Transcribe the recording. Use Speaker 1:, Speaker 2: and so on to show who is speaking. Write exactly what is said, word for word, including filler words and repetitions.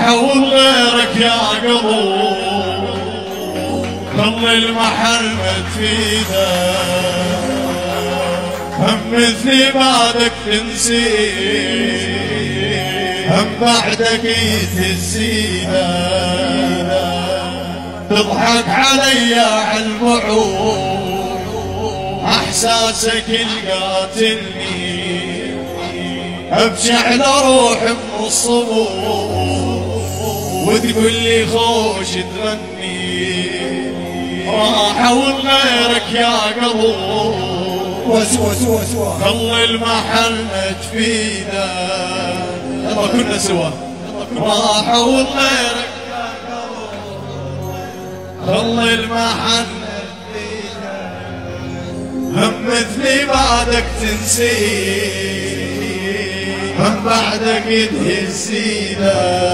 Speaker 1: حول غيرك يا قلب خل المحل ما تفيده هم مثلي بعدك تنسي هم بعدك يتهزينا تضحك علي عالبعود احساسك القاتلني ابكي على روحي من الصبور وتقول لي خوش تغني راح اقول غيرك يا قلب
Speaker 2: وسوا سوا سوا
Speaker 1: خلي المحل ما تفيده يلا كنا سوا راح اقول غيرك يا قلب خلي المحل ما تفيده هم مثلي بعدك تنسي هم بعدك تهزينا